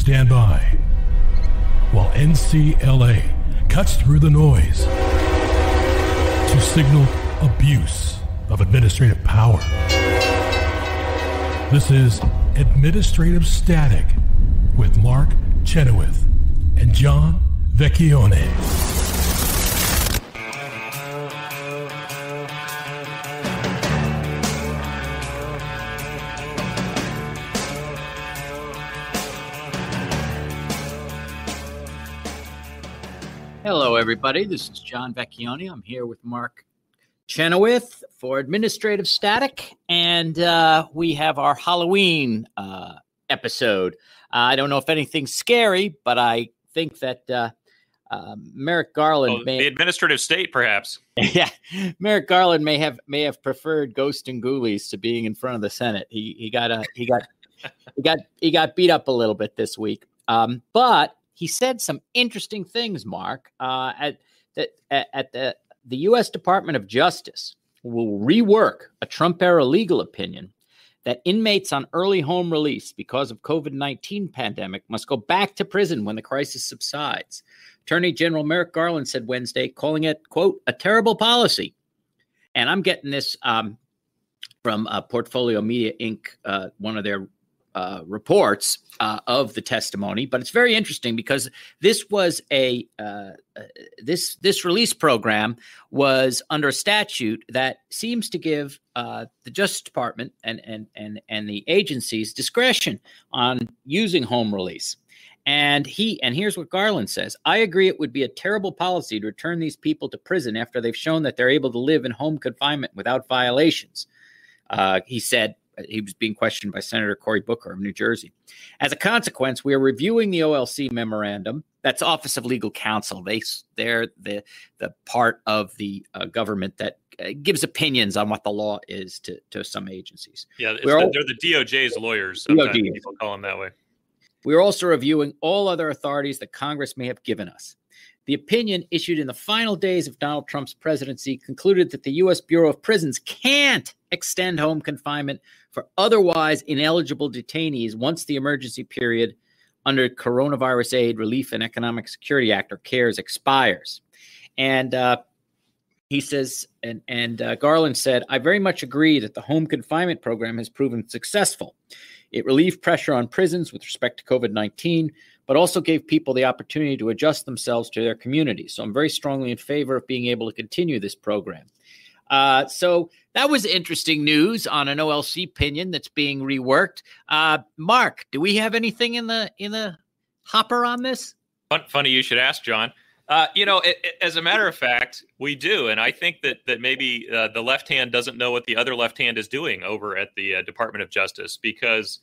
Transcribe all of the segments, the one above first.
stand by while NCLA cuts through the noise to signal abuse of administrative power. This is Administrative Static with Mark Chenoweth and John Vecchione. Hello, everybody. This is John Vecchione. I'm here with Mark Chenoweth for Administrative Static, and we have our Halloween episode. I don't know if anything's scary, but I think that Merrick Garland the administrative state, perhaps. Yeah, Merrick Garland may have preferred Ghost and Ghoulies to being in front of the Senate. He got beat up a little bit this week, but he said some interesting things, Mark, at the U.S. Department of Justice will rework a Trump-era legal opinion that inmates on early home release because of COVID-19 pandemic must go back to prison when the crisis subsides. Attorney General Merrick Garland said Wednesday, calling it, quote, a terrible policy. And I'm getting this from Portfolio Media Inc., one of their reports of the testimony, but it's very interesting because this was this release program was under a statute that seems to give the Justice Department and the agencies discretion on using home release. And here's what Garland says: I agree it would be a terrible policy to return these people to prison after they've shown that they're able to live in home confinement without violations. He said. He was being questioned by Senator Cory Booker of New Jersey. As a consequence, we are reviewing the OLC memorandum. That's Office of Legal Counsel. They're the part of the government that gives opinions on what the law is to some agencies. Yeah, they're the DOJ's lawyers. Sometimes people call them that way. We are also reviewing all other authorities that Congress may have given us. The opinion issued in the final days of Donald Trump's presidency concluded that the U.S. Bureau of Prisons can't extend home confinement for otherwise ineligible detainees once the emergency period under Coronavirus Aid, Relief, and Economic Security Act, or CARES, expires. And he says, and Garland said, I very much agree that the home confinement program has proven successful. It relieved pressure on prisons with respect to COVID-19, but also gave people the opportunity to adjust themselves to their communities. So I'm very strongly in favor of being able to continue this program. So that was interesting news on an OLC opinion that's being reworked. Mark, do we have anything in the hopper on this? Funny you should ask, John. As a matter of fact, we do. And I think that maybe the left hand doesn't know what the other left hand is doing over at the Department of Justice, because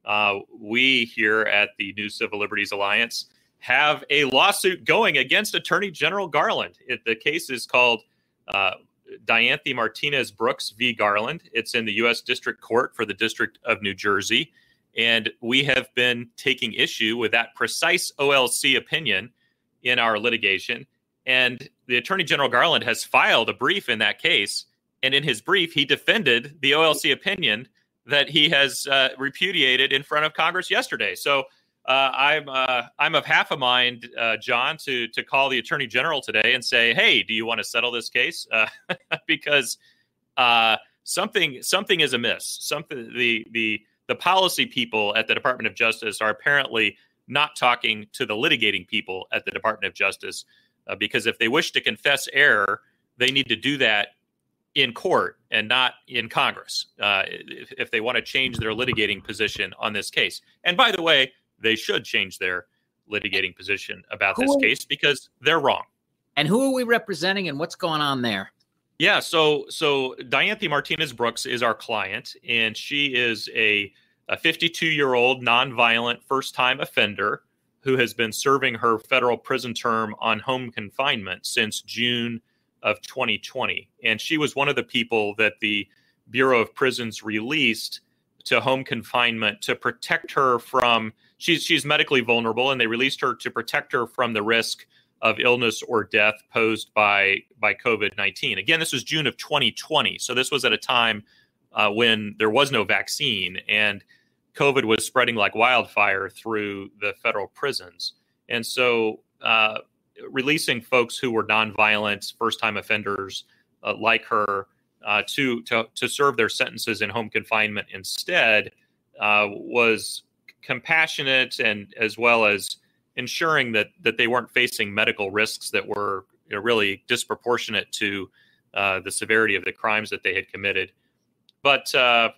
we here at the New Civil Liberties Alliance have a lawsuit going against Attorney General Garland. The case is called Dianthe Martinez-Brooks v. Garland. It's in the U.S. District Court for the District of New Jersey. And we have been taking issue with that precise OLC opinion in our litigation. And the Attorney General Garland has filed a brief in that case. And in his brief, he defended the OLC opinion that he has repudiated in front of Congress yesterday. So I'm of half a mind, John, to call the Attorney General today and say, hey, do you want to settle this case? Because something is amiss. The policy people at the Department of Justice are apparently not talking to the litigating people at the Department of Justice, because if they wish to confess error, they need to do that in court and not in Congress, if they want to change their litigating position on this case. And by the way, they should change their litigating position about this case because they're wrong. And who are we representing and what's going on there? Yeah, so Dianthe Martinez-Brooks is our client, and she is a 52-year-old nonviolent first-time offender who has been serving her federal prison term on home confinement since June of 2020. And she was one of the people that the Bureau of Prisons released to home confinement to protect her from, she's medically vulnerable, and they released her to protect her from the risk of illness or death posed by COVID-19. Again, this was June of 2020. So this was at a time when there was no vaccine, and COVID was spreading like wildfire through the federal prisons. And so releasing folks who were nonviolent, first-time offenders like her to serve their sentences in home confinement instead was compassionate, and as well as ensuring that they weren't facing medical risks that were really disproportionate to the severity of the crimes that they had committed. But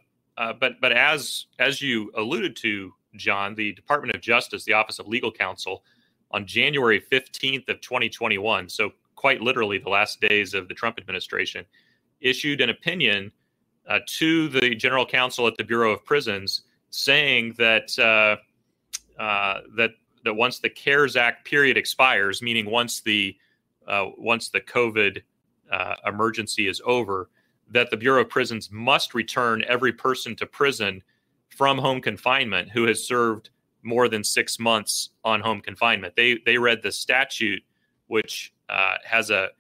as you alluded to, John, the Department of Justice, the Office of Legal Counsel, on January 15th of 2021, so quite literally the last days of the Trump administration, issued an opinion to the General Counsel at the Bureau of Prisons, saying that that once the CARES Act period expires, meaning once the COVID emergency is over, that the Bureau of Prisons must return every person to prison from home confinement who has served more than 6 months on home confinement. They read the statute, which has a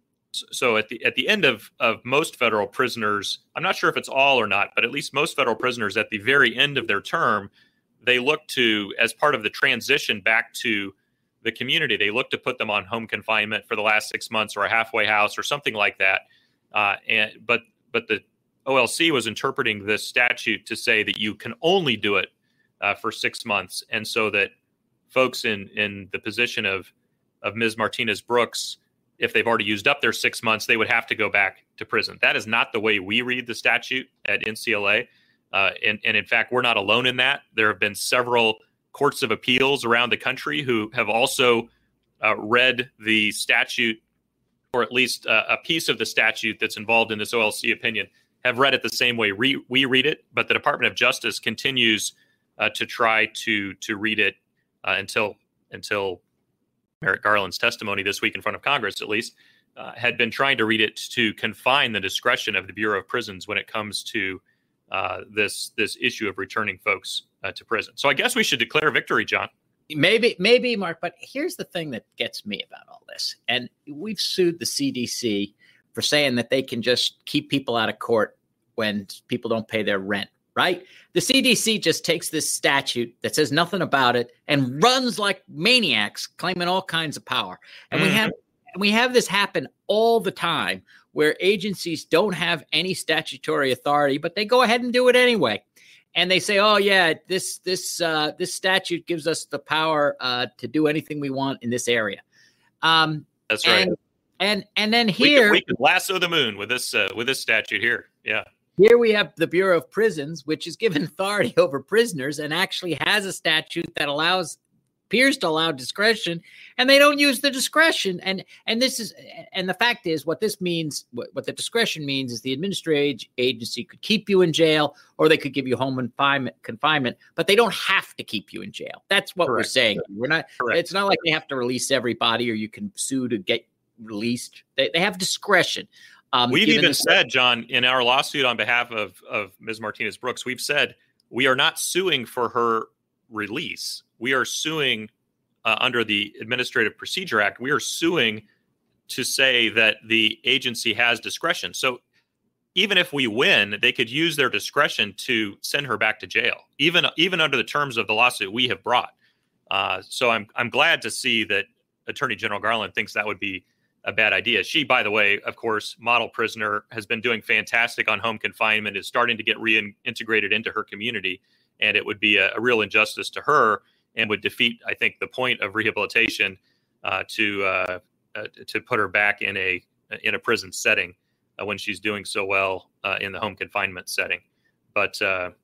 so at the end of most federal prisoners, I'm not sure if it's all or not, but at least most federal prisoners at the very end of their term, they look to, as part of the transition back to the community, they look to put them on home confinement for the last 6 months or a halfway house or something like that. But the OLC was interpreting this statute to say that you can only do it for 6 months, and so that folks in the position of Ms. Martinez-Brooks, if they've already used up their 6 months, they would have to go back to prison. That is not the way we read the statute at NCLA. And in fact, we're not alone in that. There have been several courts of appeals around the country who have also read the statute, or at least a piece of the statute that's involved in this OLC opinion, have read it the same way we read it. But the Department of Justice continues to try to read it until Merrick Garland's testimony this week in front of Congress, at least, had been trying to read it to confine the discretion of the Bureau of Prisons when it comes to this issue of returning folks to prison. So I guess we should declare victory, John. Maybe, Mark, but here's the thing that gets me about all this. And we've sued the CDC for saying that they can just keep people out of court when people don't pay their rent, right? The CDC just takes this statute that says nothing about it and runs like maniacs, claiming all kinds of power. And we have this happen all the time, where agencies don't have any statutory authority, but they go ahead and do it anyway. And they say, "Oh yeah, this statute gives us the power to do anything we want in this area." That's right. And then here we can lasso the moon with this statute here. Yeah. Here we have the Bureau of Prisons, which is given authority over prisoners and actually has a statute that appears to allow discretion, and they don't use the discretion. And the fact is, what this means, what the discretion means, is the administrative agency could keep you in jail, or they could give you home confinement, but they don't have to keep you in jail. That's what Correct. we're saying. We're not. Correct. It's not like they have to release everybody, or you can sue to get released. They have discretion. We've even said, John, in our lawsuit on behalf of Ms. Martinez-Brooks, we've said we are not suing for her release. We are suing under the Administrative Procedure Act. We are suing to say that the agency has discretion. So even if we win, they could use their discretion to send her back to jail, even under the terms of the lawsuit we have brought. So I'm glad to see that Attorney General Garland thinks that would be a bad idea. She, by the way, of course, model prisoner, has been doing fantastic on home confinement, is starting to get reintegrated into her community. And it would be a real injustice to her, and would defeat, I think, the point of rehabilitation to put her back in a prison setting when she's doing so well in the home confinement setting. But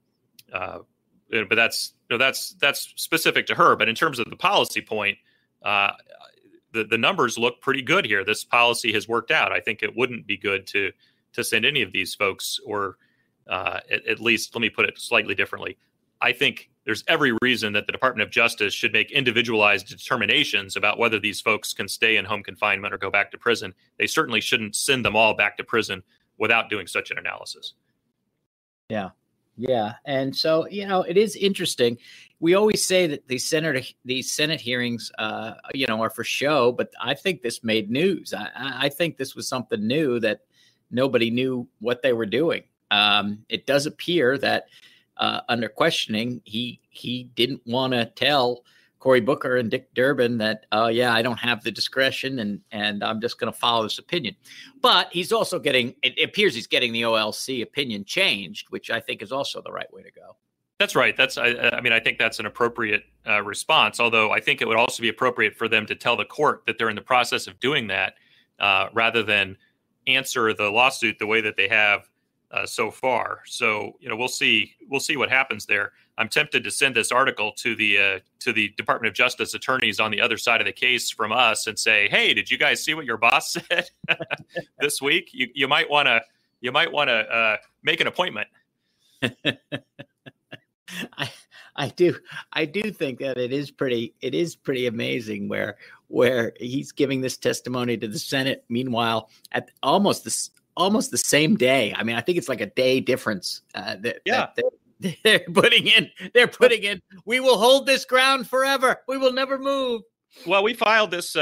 that's specific to her. But in terms of the policy point, the numbers look pretty good here. This policy has worked out. I think it wouldn't be good to send any of these folks, or at least, let me put it slightly differently. I think there's every reason that the Department of Justice should make individualized determinations about whether these folks can stay in home confinement or go back to prison. They certainly shouldn't send them all back to prison without doing such an analysis. Yeah. Yeah. And so, it is interesting. We always say that these Senate hearings, are for show, but I think this made news. I think this was something new that nobody knew what they were doing. It does appear that under questioning, he didn't want to tell Cory Booker and Dick Durbin that, yeah, I don't have the discretion and I'm just going to follow this opinion. But he's also it appears he's getting the OLC opinion changed, which I think is also the right way to go. That's right. I think that's an appropriate response, although I think it would also be appropriate for them to tell the court that they're in the process of doing that rather than answer the lawsuit the way that they have so far. So, we'll see what happens there. I'm tempted to send this article to the Department of Justice attorneys on the other side of the case from us and say, hey, did you guys see what your boss said this week? You might want to make an appointment. I do think that it is pretty amazing where he's giving this testimony to the Senate. Meanwhile, at almost the same day. I mean, I think it's like a day difference. They're putting in. We will hold this ground forever. We will never move. Well, we filed this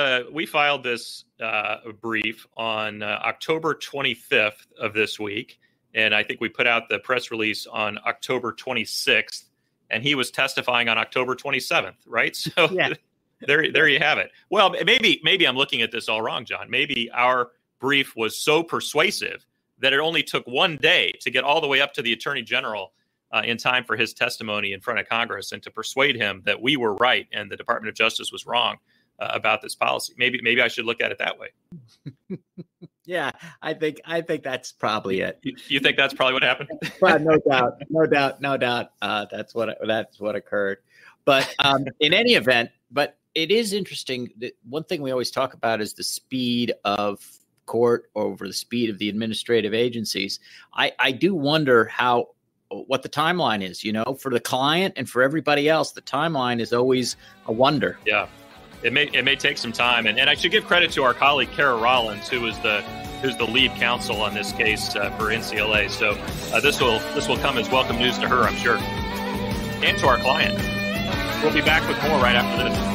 brief on October 25th of this week, and I think we put out the press release on October 26th, and he was testifying on October 27th, right? So yeah. there you have it. Well, maybe I'm looking at this all wrong, John. Maybe our brief was so persuasive that it only took one day to get all the way up to the Attorney General in time for his testimony in front of Congress and to persuade him that we were right and the Department of Justice was wrong about this policy. Maybe I should look at it that way. Yeah, I think that's probably it. You think that's probably what happened? Well, no doubt. That's what occurred. But in any event, but it is interesting that one thing we always talk about is the speed of court over the speed of the administrative agencies. I do wonder what the timeline is, for the client and for everybody else. The timeline is always a wonder. Yeah, it may take some time. And I should give credit to our colleague, Kara Rollins, who's the lead counsel on this case for NCLA. So this will come as welcome news to her, I'm sure, and to our client. We'll be back with more right after this.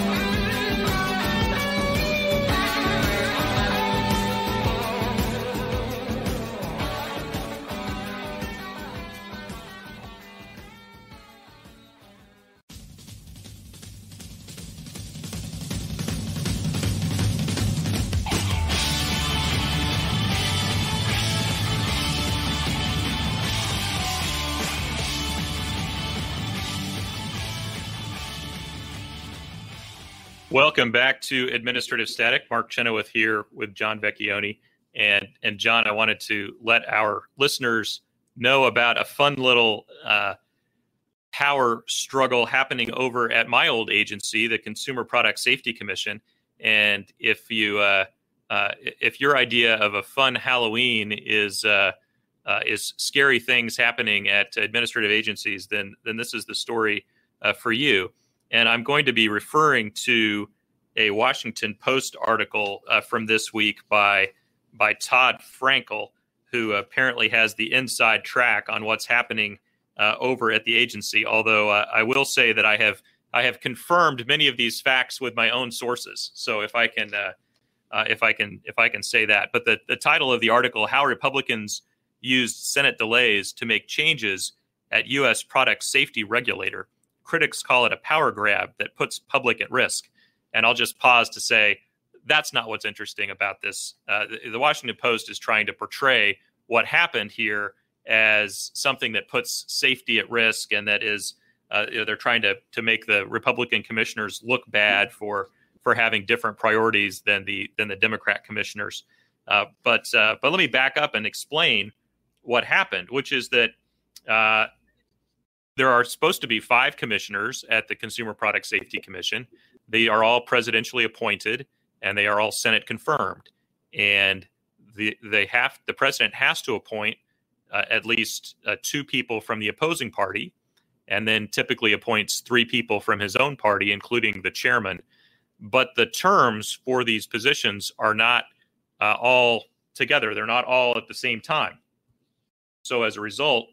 Welcome back to Administrative Static. Mark Chenoweth here with John Vecchione. And John, I wanted to let our listeners know about a fun little power struggle happening over at my old agency, the Consumer Product Safety Commission. And if your idea of a fun Halloween is scary things happening at administrative agencies, then this is the story for you. And I'm going to be referring to a Washington Post article from this week by Todd Frankel, who apparently has the inside track on what's happening over at the agency. Although I will say that I have confirmed many of these facts with my own sources. So if I can say that. But the title of the article: How Republicans Used Senate Delays to Make Changes at U.S. Product Safety Regulator. Critics call it a power grab that puts public at risk. And I'll just pause to say that's not what's interesting about this. The Washington Post is trying to portray what happened here as something that puts safety at risk, and that is they're trying to make the Republican commissioners look bad for having different priorities than the Democrat commissioners. But let me back up and explain what happened, which is that there are supposed to be 5 commissioners at the Consumer Product Safety Commission. They are all presidentially appointed, and they are all Senate confirmed. And the president has to appoint at least 2 people from the opposing party, and then typically appoints 3 people from his own party, including the chairman. But the terms for these positions are not all together. They're not all at the same time. So as a result,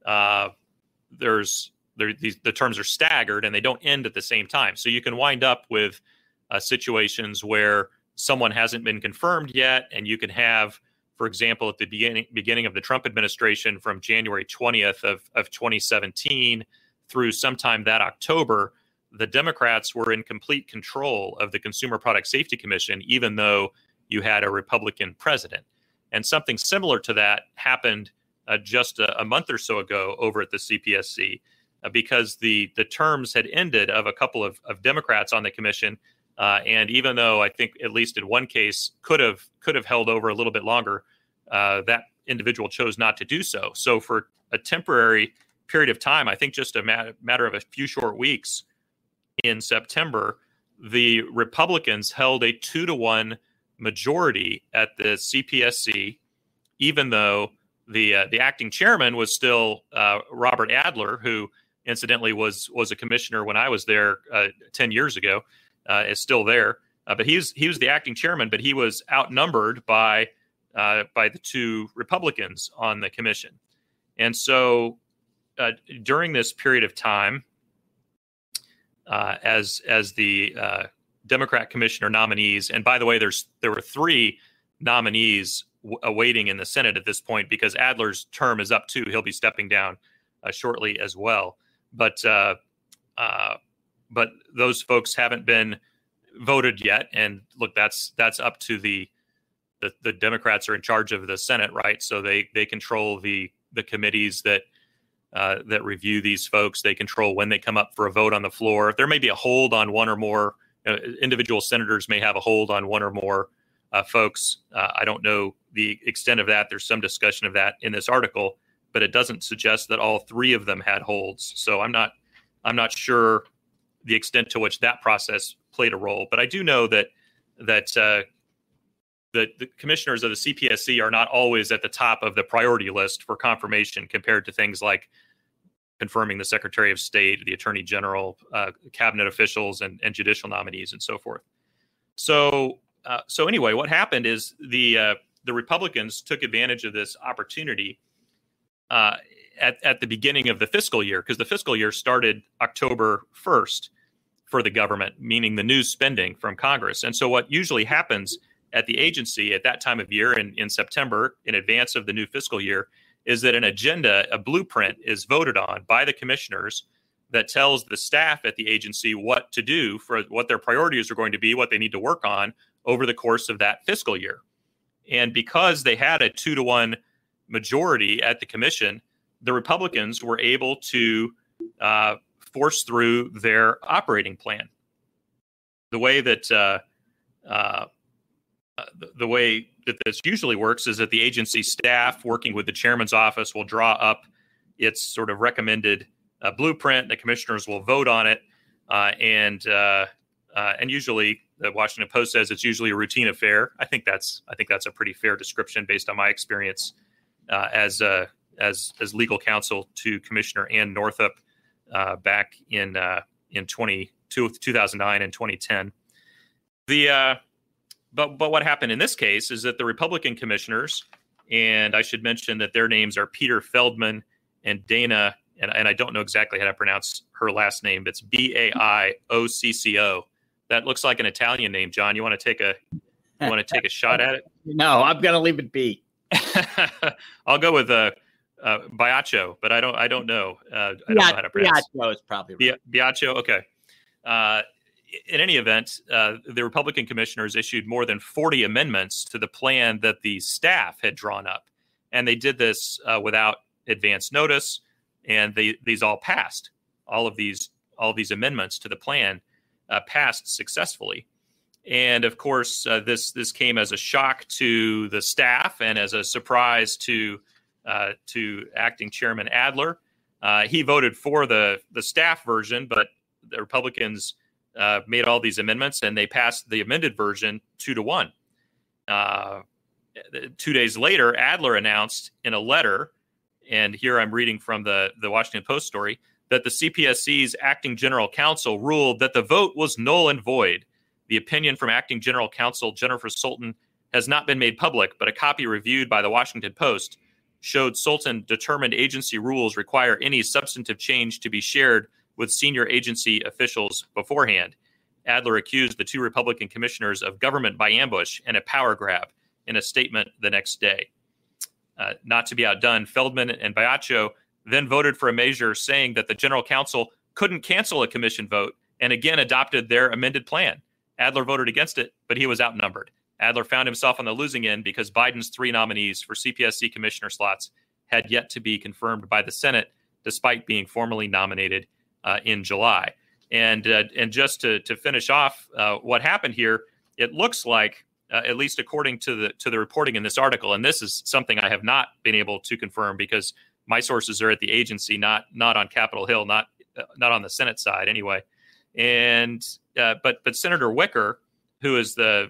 the terms are staggered and they don't end at the same time. So you can wind up with situations where someone hasn't been confirmed yet, and you can have For example, at the beginning of the Trump administration, from January 20th of 2017 through sometime that October, the Democrats were in complete control of the Consumer Product Safety Commission, even though you had a Republican president. And something similar to that happened just a month or so ago over at the CPSC, because the terms had ended of a couple of Democrats on the commission. And even though I think at least in one case could have held over a little bit longer, that individual chose not to do so. So for a temporary period of time, I think just a matter of a few short weeks in September, the Republicans held a 2-to-1 majority at the CPSC, even though the acting chairman was still Robert Adler, who incidentally was a commissioner when I was there 10 years ago. Is still there, but he was the acting chairman, but he was outnumbered by the two Republicans on the commission. And so during this period of time, as the Democrat commissioner nominees, and by the way, there were 3 nominees awaiting in the Senate at this point, because Adler's term is up too. He'll be stepping down shortly as well. But those folks haven't been voted yet. And look, that's up to the Democrats are in charge of the Senate, right? So they control the committees that review these folks. They control when they come up for a vote on the floor. There may be a hold on one or more. Individual senators may have a hold on one or more folks. I don't know the extent of that. There's some discussion of that in this article, but it doesn't suggest that all 3 of them had holds. So I'm not sure the extent to which that process played a role. But I do know that the commissioners of the CPSC are not always at the top of the priority list for confirmation compared to things like confirming the Secretary of State, the Attorney General, cabinet officials, and judicial nominees, and so forth. So anyway, what happened is the Republicans took advantage of this opportunity at the beginning of the fiscal year, because the fiscal year started October 1st for the government, meaning the new spending from Congress. And so what usually happens at the agency at that time of year in September, in advance of the new fiscal year, is that an agenda, a blueprint, is voted on by the commissioners that tells the staff at the agency what to do, for what their priorities are going to be, what they need to work on over the course of that fiscal year. And because they had a 2-to-1 majority at the commission, the Republicans were able to force through their operating plan. The way that this usually works is that the agency staff, working with the chairman's office, will draw up its sort of recommended blueprint. The commissioners will vote on it, and usually the Washington Post says it's usually a routine affair. I think that's a pretty fair description based on my experience as legal counsel to Commissioner Ann Northup back in 2009 and 2010. But what happened in this case is that the Republican commissioners, and I should mention that their names are Peter Feldman and Dana, and I don't know exactly how to pronounce her last name. It's Baicocco. That looks like an Italian name. John, you want to take a shot at it? No, I'm going to leave it be. I'll go with Biaccio, but I don't know. I don't know how to pronounce it. Biaccio is probably right. Biaccio, okay. In any event, the Republican commissioners issued more than 40 amendments to the plan that the staff had drawn up, and they did this without advance notice, and these all passed. All of these amendments to the plan passed successfully. And of course, this came as a shock to the staff and as a surprise to acting Chairman Adler. He voted for the staff version, but the Republicans made all these amendments, and they passed the amended version 2-to-1. 2 days later, Adler announced in a letter, and here I'm reading from the Washington Post story, that the CPSC's acting general counsel ruled that the vote was null and void. The opinion from acting general counsel Jennifer Sultan has not been made public, but a copy reviewed by the Washington Post showed Sultan determined agency rules require any substantive change to be shared with senior agency officials beforehand. Adler accused the 2 Republican commissioners of government by ambush and a power grab, in a statement the next day. Not to be outdone, Feldman and Baiocco then voted for a measure saying that the general counsel couldn't cancel a commission vote, and again adopted their amended plan. Adler voted against it, but he was outnumbered. Adler found himself on the losing end because Biden's 3 nominees for CPSC commissioner slots had yet to be confirmed by the Senate, despite being formally nominated in July. And just to finish off what happened here, it looks like, at least according to the reporting in this article, and this is something I have not been able to confirm because my sources are at the agency, not on Capitol Hill, not on the Senate side anyway. And but Senator Wicker, who is I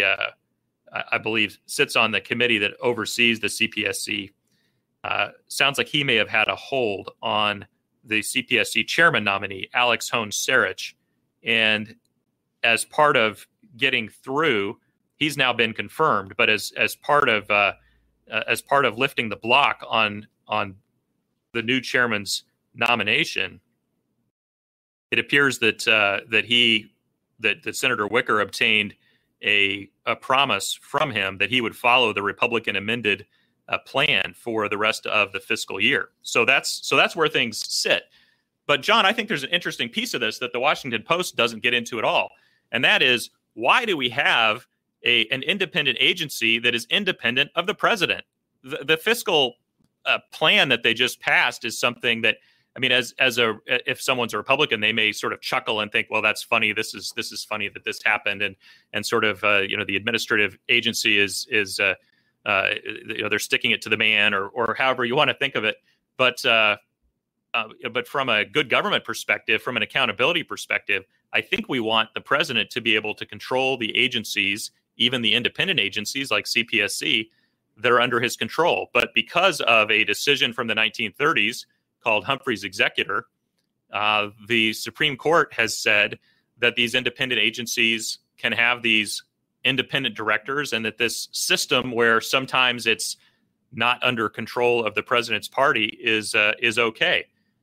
believe sits on the committee that oversees the CPSC, sounds like he may have had a hold on the CPSC chairman nominee, Alex Hohn-Sarich, and as part of getting through, he's now been confirmed. But as part of lifting the block on the new chairman's nomination, it appears that Senator Wicker obtained a promise from him that he would follow the Republican amended plan for the rest of the fiscal year. So that's where things sit. But John, I think there's an interesting piece of this that the Washington Post doesn't get into at all, and that is, why do we have an independent agency that is independent of the president? The fiscal plan that they just passed is something that, I mean, if someone's a Republican, they may sort of chuckle and think, well, that's funny. This is funny that this happened, and sort of the administrative agency is they're sticking it to the man, or however you want to think of it. But from a good government perspective, from an accountability perspective, I think we want the president to be able to control the agencies, even the independent agencies like CPSC, that are under his control. But because of a decision from the 1930s called Humphrey's Executor, the Supreme Court has said that these independent agencies can have these independent directors, and that this system where sometimes it's not under control of the president's party is okay.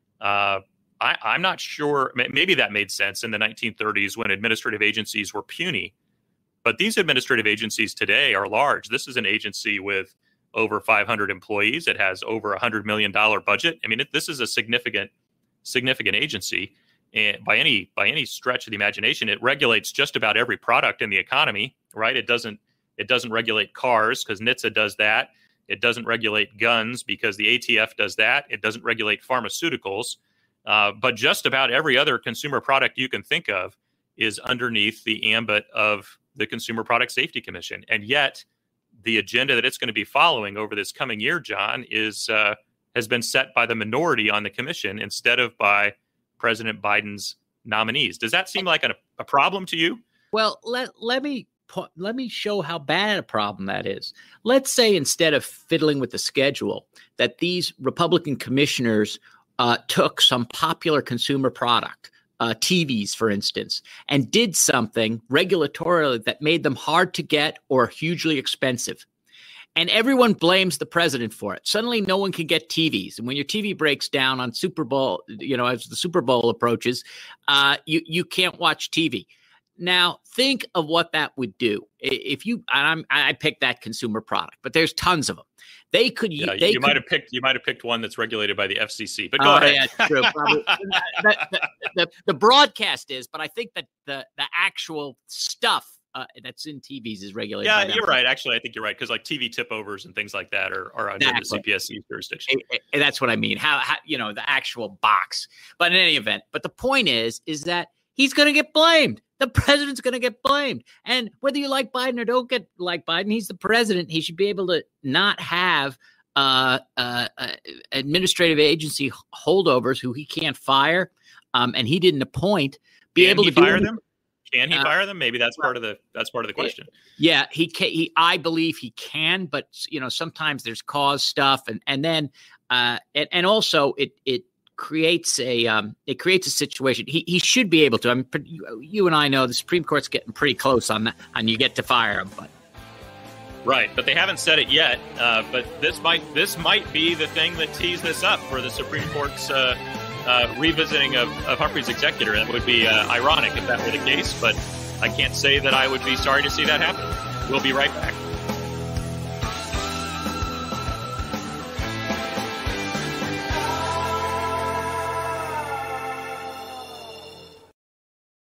I'm not sure. Maybe that made sense in the 1930s when administrative agencies were puny, but these administrative agencies today are large. This is an agency with over 500 employees. It has over $100 million budget. I mean, this is a significant agency. And by any stretch of the imagination, it regulates just about every product in the economy, right? It doesn't regulate cars because NHTSA does that. It doesn't regulate guns because the ATF does that. It doesn't regulate pharmaceuticals. But just about every other consumer product you can think of is underneath the ambit of the Consumer Product Safety Commission. And yet the agenda that it's going to be following over this coming year, John, has been set by the minority on the commission instead of by President Biden's nominees. Does that seem like a problem to you? Well, let me show how bad a problem that is. Let's say instead of fiddling with the schedule, that these Republican commissioners took some popular consumer product, TVs, for instance, and did something regulatorily that made them hard to get or hugely expensive. And everyone blames the president for it. Suddenly, no one can get TVs. And when your TV breaks down on Super Bowl, as the Super Bowl approaches, you can't watch TV. Now, think of what that would do if I picked that consumer product, but there's tons of them. They could. Yeah, you might have picked one that's regulated by the FCC. But go ahead. Yeah, true. Probably. the broadcast is, but I think that the actual stuff that's in TVs is regulated. Yeah, you're right. Actually, I think you're right, because like TV tip overs and things like that are under the CPSC jurisdiction. And that's what I mean. How the actual box. But in any event, but the point is that he's going to get blamed. The president's going to get blamed. And whether you like Biden or don't like Biden, he's the president. He should be able to not have administrative agency holdovers who he can't fire and he didn't appoint. Can he fire them? Can he fire them? Maybe that's part of the question. Yeah, he can. I believe he can, but sometimes there's cause stuff, and then and also it creates a situation. He should be able to. I mean, you and I know the Supreme Court's getting pretty close on that, and you get to fire him, but. Right, but they haven't said it yet. But this might be the thing that tees this up for the Supreme Court's revisiting of Humphrey's Executor. That would be ironic if that were the case, but I can't say that I would be sorry to see that happen. We'll be right back.